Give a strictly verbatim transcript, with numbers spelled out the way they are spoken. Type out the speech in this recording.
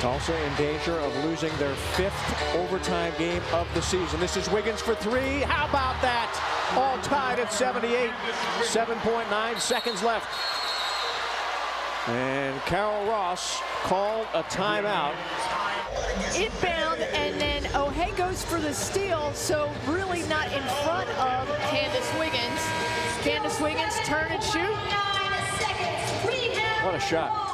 Tulsa in danger of losing their fifth overtime game of the season. This is Wiggins for three. How about that? All tied at seventy-eight. seven point nine seconds left. And Carol Ross called a timeout. Inbound, and then O'Hay goes for the steal, so really not in front of Candice Wiggins. Candice Wiggins, turn and shoot. What a shot.